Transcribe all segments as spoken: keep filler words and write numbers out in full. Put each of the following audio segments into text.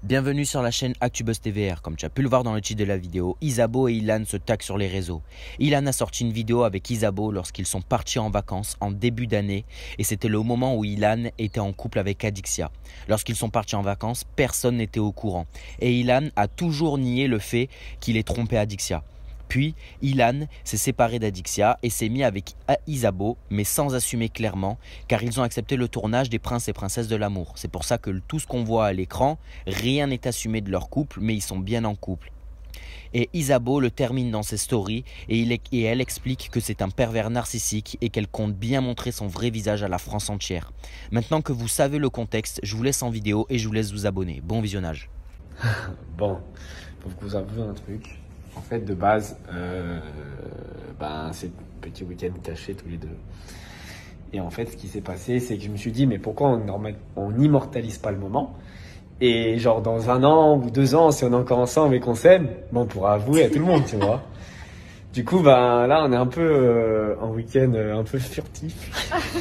Bienvenue sur la chaîne ActuBuzz T V R. Comme tu as pu le voir dans le titre de la vidéo, Isabeau et Ilan se taguent sur les réseaux. Ilan a sorti une vidéo avec Isabeau lorsqu'ils sont partis en vacances en début d'année et c'était le moment où Ilan était en couple avec Adixia. Lorsqu'ils sont partis en vacances, personne n'était au courant et Ilan a toujours nié le fait qu'il ait trompé Adixia. Puis, Ilan s'est séparé d'Adixia et s'est mis avec Isabeau, mais sans assumer clairement, car ils ont accepté le tournage des Princes et Princesses de l'amour. C'est pour ça que tout ce qu'on voit à l'écran, rien n'est assumé de leur couple, mais ils sont bien en couple. Et Isabeau le termine dans ses stories et, il est, et elle explique que c'est un pervers narcissique et qu'elle compte bien montrer son vrai visage à la France entière. Maintenant que vous savez le contexte, je vous laisse en vidéo et je vous laisse vous abonner. Bon visionnage. Bon, faut que vous avouez un truc. En fait, de base, euh, ben, c'est petit week-end caché tous les deux. Et en fait, ce qui s'est passé, c'est que je me suis dit, mais pourquoi on n'immortalise pas le moment? Et genre, dans un an ou deux ans, si on est encore ensemble et qu'on s'aime, ben, on pourra avouer à tout le monde, tu vois. Du coup, ben, là, on est un peu euh, en week-end euh, un peu furtif.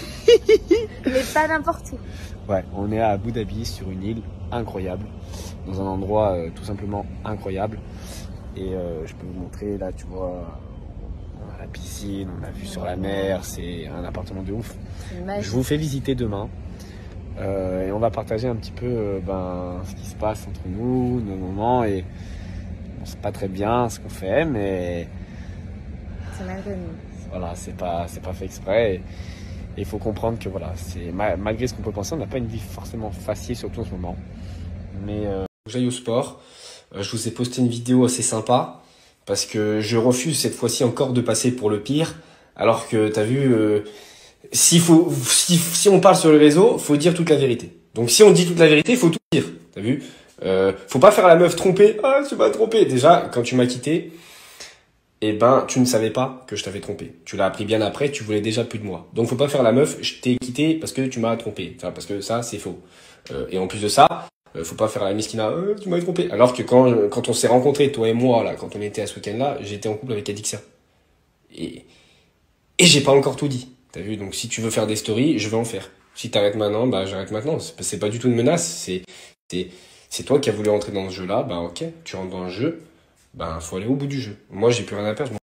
Mais pas n'importe où. Ouais, on est à Abu Dhabi, sur une île incroyable, dans un endroit euh, tout simplement incroyable. Et euh, je peux vous montrer, là, tu vois, on a la piscine, on a vue sur la mer, c'est un appartement de ouf. Je vous fais visiter demain euh, et on va partager un petit peu euh, ben, ce qui se passe entre nous, nos moments. Et bon, c'est pas très bien ce qu'on fait, mais c'est malgré nous. Voilà, c'est pas, c'est pas fait exprès. Et il faut comprendre que voilà, c'est malgré ce qu'on peut penser, on n'a pas une vie forcément facile, surtout en ce moment. Mais euh... j'aille au sport. Je vous ai posté une vidéo assez sympa parce que je refuse cette fois-ci encore de passer pour le pire. Alors que t'as vu, euh, s'il faut, si, si on parle sur le réseau, faut dire toute la vérité. Donc si on dit toute la vérité, il faut tout dire. T'as vu, euh, faut pas faire la meuf trompée. Ah, tu m'as trompé. Déjà, quand tu m'as quitté, eh ben, tu ne savais pas que je t'avais trompé. Tu l'as appris bien après. Tu voulais déjà plus de moi. Donc faut pas faire la meuf. Je t'ai quitté parce que tu m'as trompé. Enfin, parce que ça, c'est faux. Euh, et en plus de ça. Faut pas faire la miskina, euh, tu m'avais trompé. Alors que quand, quand on s'est rencontrés, toi et moi, là, quand on était à ce week-end-là, j'étais en couple avec Adixia. Et, et j'ai pas encore tout dit. T'as vu? Donc si tu veux faire des stories, je vais en faire. Si t'arrêtes maintenant, bah j'arrête maintenant. C'est pas du tout une menace. C'est, c'est, c'est toi qui as voulu entrer dans ce jeu-là. Bah ok, tu rentres dans le jeu. Bah faut aller au bout du jeu. Moi j'ai plus rien à perdre.